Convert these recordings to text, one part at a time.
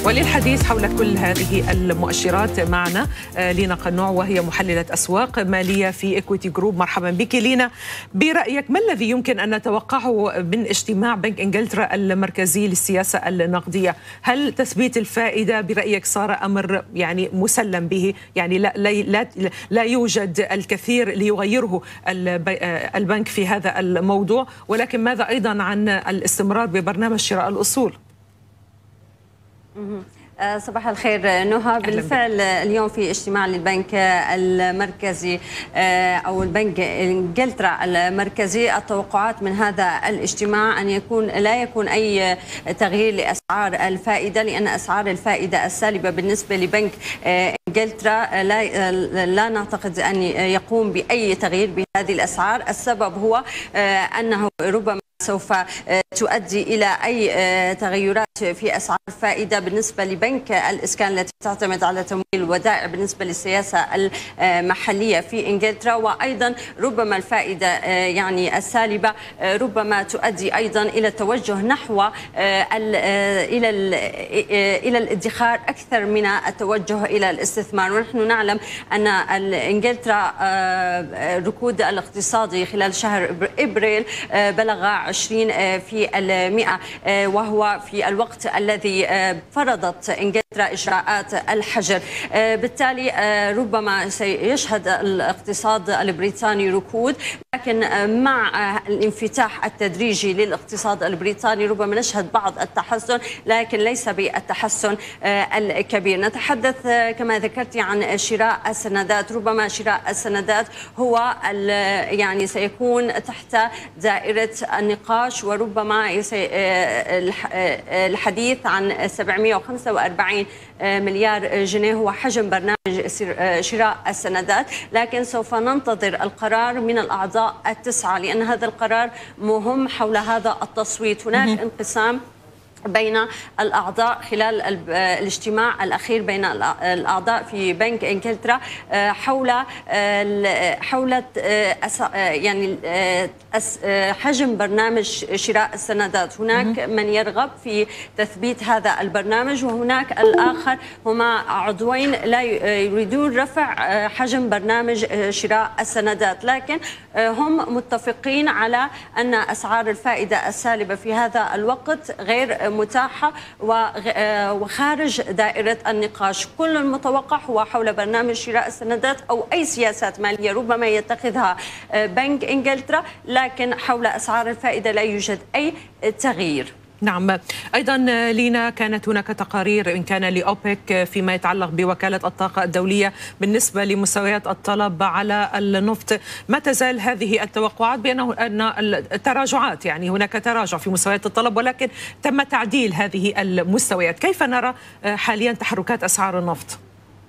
وللحديث حول كل هذه المؤشرات معنا لينا قنوع، وهي محللة أسواق مالية في إيكويتي جروب. مرحبا بك لينا. برأيك ما الذي يمكن أن نتوقعه من اجتماع بنك إنجلترا المركزي للسياسة النقدية؟ هل تثبيت الفائدة برأيك صار أمر يعني مسلم به، يعني لا يوجد الكثير ليغيره البنك في هذا الموضوع، ولكن ماذا أيضا عن الاستمرار ببرنامج شراء الأصول؟ صباح الخير نهى. بالفعل اليوم في اجتماع للبنك المركزي أو البنك إنجلترا المركزي، التوقعات من هذا الاجتماع أن لا يكون أي تغيير لأسعار الفائدة، لأن أسعار الفائدة السالبة بالنسبة لبنك إنجلترا لا نعتقد أن يقوم بأي تغيير بهذه الأسعار. السبب هو أنه ربما سوف تؤدي إلى أي تغيرات في أسعار الفائدة بالنسبة لبنك الإسكان التي تعتمد على تمويل الودائع بالنسبة للسياسة المحلية في إنجلترا، وأيضا ربما الفائدة يعني السالبة ربما تؤدي أيضا إلى التوجه نحو إلى الادخار أكثر من التوجه إلى الاستثمار. ونحن نعلم أن إنجلترا ركود الاقتصادي خلال شهر إبريل بلغ 20%، وهو في الوقت الذي فرضت إنجلترا إجراءات الحجر. بالتالي ربما سيشهد الاقتصاد البريطاني ركود، لكن مع الانفتاح التدريجي للاقتصاد البريطاني ربما نشهد بعض التحسن، لكن ليس بالتحسن الكبير. نتحدث كما ذكرت عن شراء السندات. ربما شراء السندات هو يعني سيكون تحت دائرة النقاش، وربما الحديث عن 745 مليار جنيه هو حجم برنامج شراء السندات، لكن سوف ننتظر القرار من الأعضاء التسعة، لأن هذا القرار مهم حول هذا التصويت. هناك انقسام بين الأعضاء خلال الاجتماع الأخير بين الأعضاء في بنك إنجلترا حول يعني حجم برنامج شراء السندات. هناك من يرغب في تثبيت هذا البرنامج، وهناك الآخر هما عضوين لا يريدون رفع حجم برنامج شراء السندات، لكن هم متفقين على أن أسعار الفائدة السالبة في هذا الوقت غير متاحة وخارج دائرة النقاش. كل المتوقع هو حول برنامج شراء السندات أو أي سياسات مالية ربما يتخذها بنك إنجلترا، لكن حول أسعار الفائدة لا يوجد أي تغيير. نعم. أيضا لينا كانت هناك تقارير إن كان لأوبك فيما يتعلق بوكالة الطاقة الدولية بالنسبة لمستويات الطلب على النفط. ما تزال هذه التوقعات بأنه التراجعات، يعني هناك تراجع في مستويات الطلب، ولكن تم تعديل هذه المستويات. كيف نرى حاليا تحركات أسعار النفط؟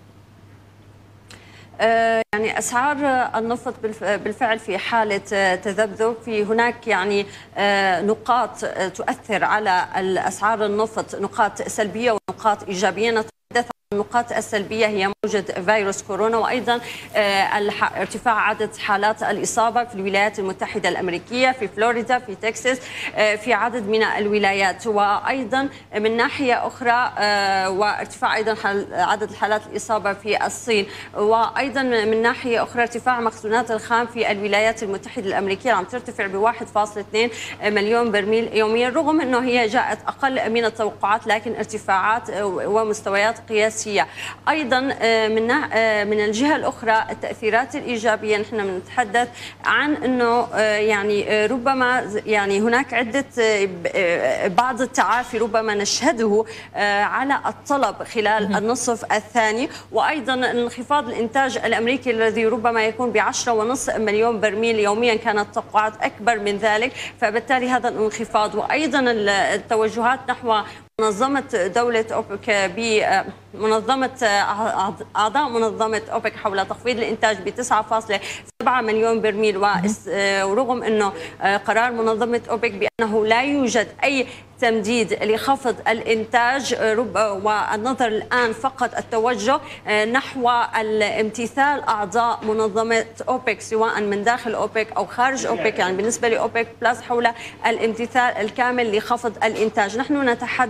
يعني أسعار النفط بالفعل في حالة تذبذب. في هناك يعني نقاط تؤثر على الأسعار النفط، نقاط سلبية ونقاط إيجابية. نتحدث عن النقاط السلبية هي موجة فيروس كورونا، وأيضا ارتفاع عدد حالات الإصابة في الولايات المتحدة الأمريكية، في فلوريدا، في تكساس، في عدد من الولايات. وأيضا من ناحية أخرى وارتفاع أيضا عدد حالات الإصابة في الصين، وأيضا من ناحية أخرى ارتفاع مخزونات الخام في الولايات المتحدة الأمريكية عم ترتفع ب 1.2 مليون برميل يوميا، رغم أنه هي جاءت أقل من التوقعات، لكن ارتفاعات ومستويات قياسية. أيضا من الجهة الأخرى التأثيرات الإيجابية، نحن بنتحدث عن أنه يعني ربما يعني هناك عدة بعض التعافي ربما نشهده على الطلب خلال النصف الثاني، وأيضا انخفاض الإنتاج الأمريكي الذي ربما يكون ب10.5 مليون برميل يوميا، كانت التوقعات أكبر من ذلك، فبالتالي هذا الانخفاض. وأيضا التوجهات نحو منظمة دولة أوبك بمنظمة أعضاء منظمة أوبك حول تخفيض الإنتاج ب 9.7 مليون برميل، ورغم أنه قرار منظمة أوبك بأنه لا يوجد أي تمديد لخفض الإنتاج، والنظر الآن فقط التوجه نحو الامتثال أعضاء منظمة أوبك سواء من داخل أوبك أو خارج أوبك، يعني بالنسبة لأوبك بلس حول الامتثال الكامل لخفض الإنتاج. نحن نتحدث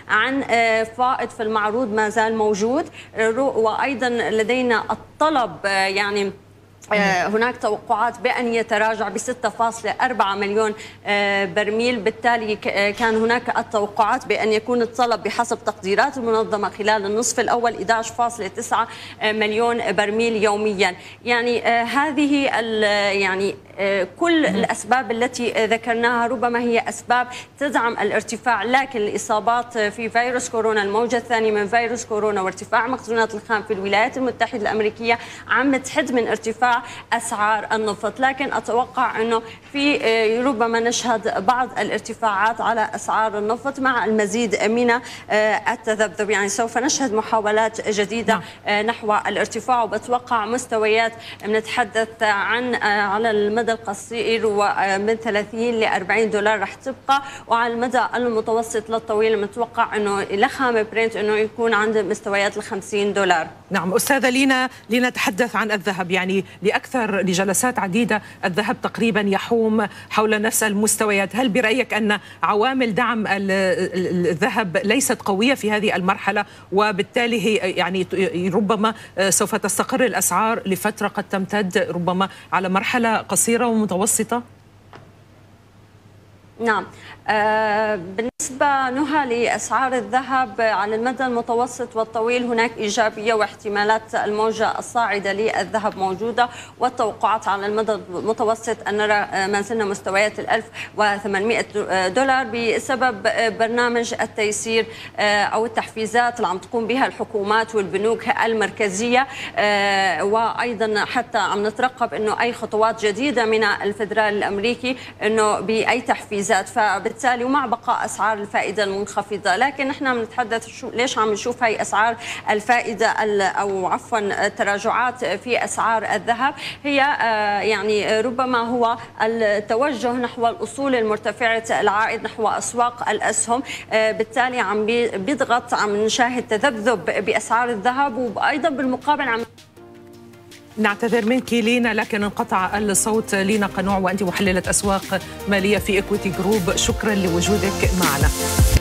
عن فائض في المعروض ما زال موجود، وأيضا لدينا الطلب يعني هناك توقعات بأن يتراجع ب 6.4 مليون برميل. بالتالي كان هناك التوقعات بأن يكون الطلب بحسب تقديرات المنظمة خلال النصف الأول 11.9 مليون برميل يوميا. يعني هذه يعني كل الأسباب التي ذكرناها ربما هي أسباب تدعم الارتفاع، لكن الإصابات في فيروس كورونا، الموجة الثانية من فيروس كورونا، وارتفاع مخزونات الخام في الولايات المتحدة الأمريكية عم تحد من ارتفاع أسعار النفط. لكن أتوقع أنه في ربما نشهد بعض الارتفاعات على أسعار النفط مع المزيد من التذبذب، يعني سوف نشهد محاولات جديدة نحو الارتفاع، وبتوقع مستويات بنتحدث عن على المدى القصير ومن 30 ل 40 دولار رح تبقى، وعلى المدى المتوسط للطويل متوقع أنه لخام برنت أنه يكون عند مستويات ال 50 دولار. نعم أستاذة لينا، لنتحدث عن الذهب. يعني لجلسات عديدة الذهب تقريبا يحوم حول نفس المستويات. هل برأيك أن عوامل دعم الذهب ليست قوية في هذه المرحلة، وبالتالي هي يعني ربما سوف تستقر الأسعار لفترة قد تمتد ربما على مرحلة قصيرة ومتوسطة؟ نعم، بالنسبة نهى لأسعار الذهب على المدى المتوسط والطويل هناك إيجابية، واحتمالات الموجة الصاعدة للذهب موجودة، والتوقعات على المدى المتوسط أن نرى ما زلنا مستويات 1800 دولار بسبب برنامج التيسير أو التحفيزات اللي عم تقوم بها الحكومات والبنوك المركزية، وأيضا حتى عم نترقب أنه أي خطوات جديدة من الفدرال الأمريكي أنه بأي تحفيزات، فبالتالي ومع بقاء أسعار الفائدة المنخفضة. لكن نحن بنتحدث ليش عم نشوف هاي أسعار الفائدة أو عفوا التراجعات في أسعار الذهب، هي يعني ربما هو التوجه نحو الأصول المرتفعة العائد نحو أسواق الأسهم، بالتالي عم بيضغط، عم نشاهد تذبذب بأسعار الذهب، وأيضا بالمقابل عم نعتذر منك لينا، لكن انقطع الصوت. لينا قنوع وأنت محللة أسواق مالية في إكويتي جروب، شكرا لوجودك معنا.